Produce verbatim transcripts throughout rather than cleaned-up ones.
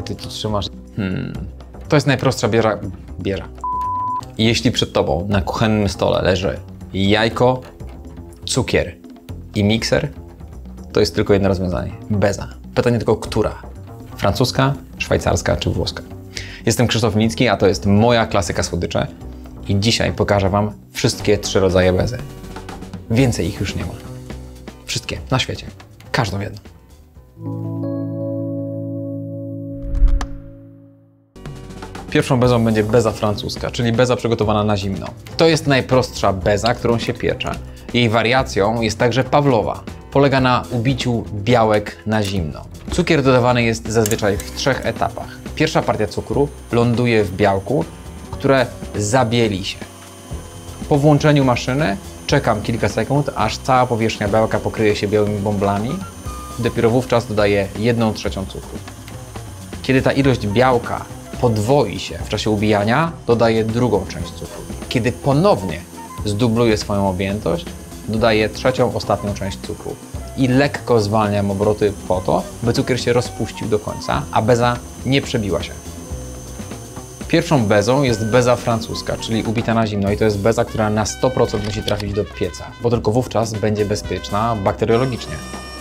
ty tu trzymasz? Hmm. To jest najprostsza bieża. bieża. Jeśli przed tobą na kuchennym stole leży jajko, cukier i mikser, to jest tylko jedno rozwiązanie. Beza. Pytanie tylko, która? Francuska, szwajcarska czy włoska? Jestem Krzysztof Milicki, a to jest moja klasyka słodycze i dzisiaj pokażę wam wszystkie trzy rodzaje bezy. Więcej ich już nie ma. Wszystkie na świecie. Każdą jedną. Pierwszą bezą będzie beza francuska, czyli beza przygotowana na zimno. To jest najprostsza beza, którą się piecze. Jej wariacją jest także pawlowa. Polega na ubiciu białek na zimno. Cukier dodawany jest zazwyczaj w trzech etapach. Pierwsza partia cukru ląduje w białku, które zabieli się. Po włączeniu maszyny czekam kilka sekund, aż cała powierzchnia białka pokryje się białymi bąblami. Dopiero wówczas dodaję jedną trzecią cukru. Kiedy ta ilość białka podwoi się w czasie ubijania, dodaję drugą część cukru. Kiedy ponownie zdubluje swoją objętość, dodaję trzecią, ostatnią część cukru. I lekko zwalniam obroty po to, by cukier się rozpuścił do końca, a beza nie przebiła się. Pierwszą bezą jest beza francuska, czyli ubita na zimno i to jest beza, która na sto procent musi trafić do pieca, bo tylko wówczas będzie bezpieczna bakteriologicznie.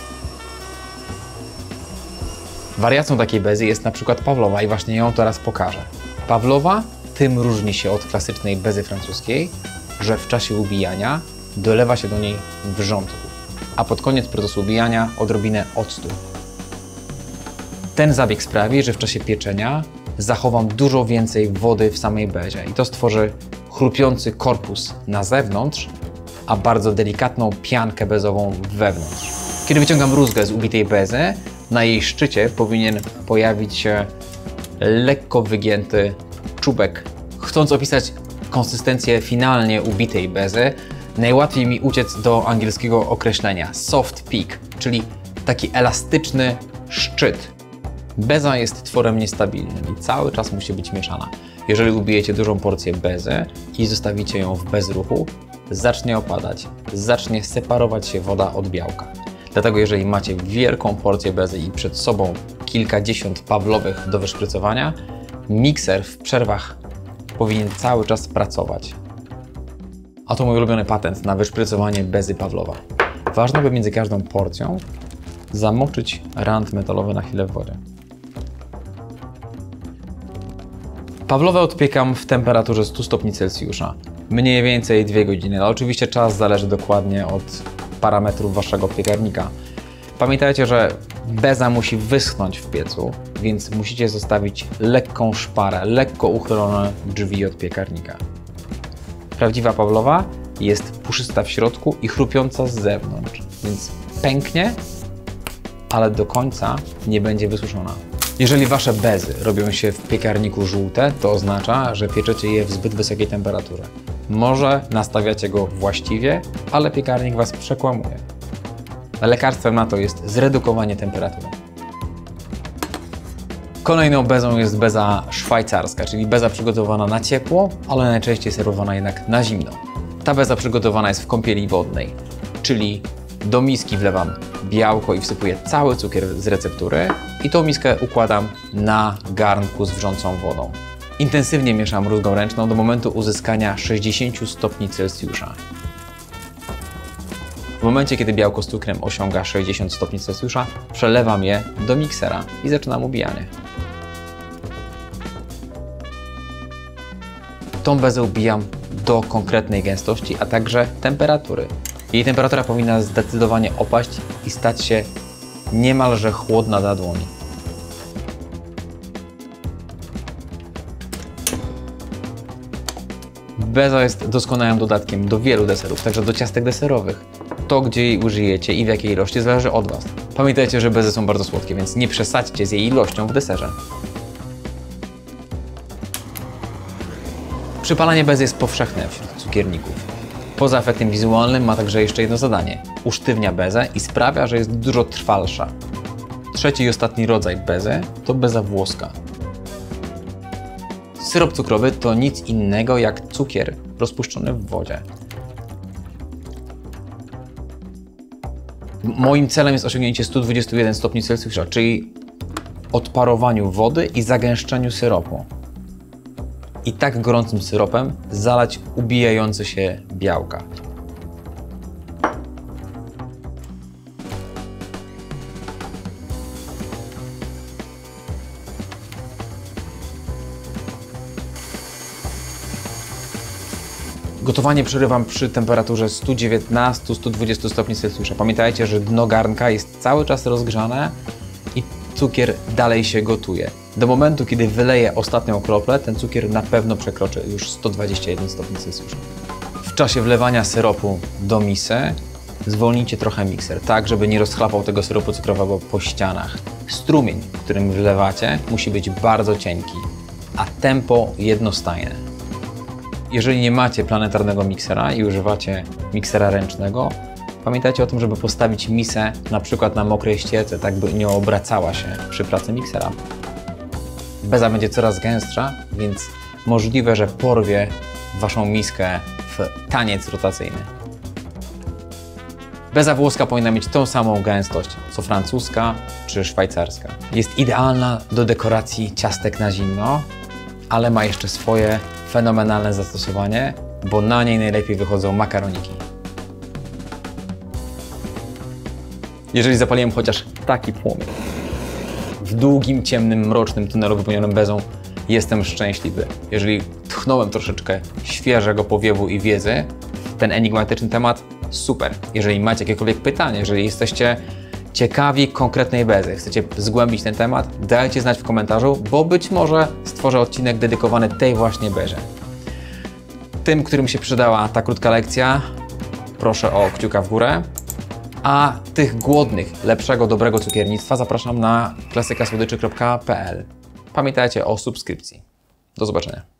Wariacją takiej bezy jest na przykład pawlowa i właśnie ją teraz pokażę. Pawlowa tym różni się od klasycznej bezy francuskiej, że w czasie ubijania dolewa się do niej wrzątku, a pod koniec procesu ubijania odrobinę octu. Ten zabieg sprawi, że w czasie pieczenia zachowam dużo więcej wody w samej bezie i to stworzy chrupiący korpus na zewnątrz, a bardzo delikatną piankę bezową wewnątrz. Kiedy wyciągam rózgę z ubitej bezy, na jej szczycie powinien pojawić się lekko wygięty czubek. Chcąc opisać konsystencję finalnie ubitej bezy, najłatwiej mi uciec do angielskiego określenia soft peak, czyli taki elastyczny szczyt. Beza jest tworem niestabilnym i cały czas musi być mieszana. Jeżeli ubijecie dużą porcję bezy i zostawicie ją w bezruchu, zacznie opadać, zacznie separować się woda od białka. Dlatego jeżeli macie wielką porcję bezy i przed sobą kilkadziesiąt pawlowych do wyszprycowania, mikser w przerwach powinien cały czas pracować. A to mój ulubiony patent na wyszprycowanie bezy pawlowa. Ważne, by między każdą porcją zamoczyć rant metalowy na chwilę w wodzie. Pawlowe odpiekam w temperaturze stu stopni Celsjusza. Mniej więcej dwie godziny, ale oczywiście czas zależy dokładnie od parametrów waszego piekarnika. Pamiętajcie, że beza musi wyschnąć w piecu, więc musicie zostawić lekką szparę, lekko uchylone drzwi od piekarnika. Prawdziwa pawlowa jest puszysta w środku i chrupiąca z zewnątrz, więc pęknie, ale do końca nie będzie wysuszona. Jeżeli wasze bezy robią się w piekarniku żółte, to oznacza, że pieczecie je w zbyt wysokiej temperaturze. Może nastawiacie go właściwie, ale piekarnik was przekłamuje. Lekarstwem na to jest zredukowanie temperatury. Kolejną bezą jest beza szwajcarska, czyli beza przygotowana na ciepło, ale najczęściej serwowana jednak na zimno. Ta beza przygotowana jest w kąpieli wodnej, czyli do miski wlewam białko i wsypuję cały cukier z receptury i tą miskę układam na garnku z wrzącą wodą. Intensywnie mieszam rózgą ręczną do momentu uzyskania sześćdziesięciu stopni Celsjusza. W momencie, kiedy białko z cukrem osiąga sześćdziesiąt stopni Celsjusza, przelewam je do miksera i zaczynam ubijanie. Tą bezę ubijam do konkretnej gęstości, a także temperatury. Jej temperatura powinna zdecydowanie opaść i stać się niemalże chłodna na dłoni. Beza jest doskonałym dodatkiem do wielu deserów, także do ciastek deserowych. To, gdzie jej użyjecie i w jakiej ilości, zależy od was. Pamiętajcie, że bezy są bardzo słodkie, więc nie przesadźcie z jej ilością w deserze. Przypalanie bezy jest powszechne wśród cukierników. Poza efektem wizualnym ma także jeszcze jedno zadanie. Usztywnia bezę i sprawia, że jest dużo trwalsza. Trzeci i ostatni rodzaj bezy to beza włoska. Syrop cukrowy to nic innego jak cukier rozpuszczony w wodzie. Moim celem jest osiągnięcie stu dwudziestu jeden stopni Celsjusza, czyli odparowaniu wody i zagęszczeniu syropu. I tak gorącym syropem zalać ubijające się białka. Gotowanie przerywam przy temperaturze sto dziewiętnaście do stu dwudziestu stopni Celsjusza. Pamiętajcie, że dno garnka jest cały czas rozgrzane i cukier dalej się gotuje. Do momentu, kiedy wyleję ostatnią kroplę, ten cukier na pewno przekroczy już sto dwadzieścia jeden stopni Celsjusza. W czasie wlewania syropu do misy zwolnijcie trochę mikser, tak żeby nie rozchlapał tego syropu cukrowego po ścianach. Strumień, którym wlewacie, musi być bardzo cienki, a tempo jednostajne. Jeżeli nie macie planetarnego miksera i używacie miksera ręcznego, pamiętajcie o tym, żeby postawić misę na przykład na mokrej ścierce, tak by nie obracała się przy pracy miksera. Beza będzie coraz gęstsza, więc możliwe, że porwie waszą miskę w taniec rotacyjny. Beza włoska powinna mieć tą samą gęstość, co francuska czy szwajcarska. Jest idealna do dekoracji ciastek na zimno, ale ma jeszcze swoje fenomenalne zastosowanie, bo na niej najlepiej wychodzą makaroniki. Jeżeli zapaliłem chociaż taki płomień w długim, ciemnym, mrocznym tunelu wypełnionym bezą, jestem szczęśliwy. Jeżeli tchnąłem troszeczkę świeżego powiewu i wiedzy w ten enigmatyczny temat, super. Jeżeli macie jakiekolwiek pytania, jeżeli jesteście ciekawi konkretnej bezy, chcecie zgłębić ten temat, dajcie znać w komentarzu, bo być może stworzę odcinek dedykowany tej właśnie bezie. Tym, którym się przydała ta krótka lekcja, proszę o kciuka w górę, a tych głodnych, lepszego, dobrego cukiernictwa zapraszam na klasykasłodyczy kropka p l. Pamiętajcie o subskrypcji. Do zobaczenia.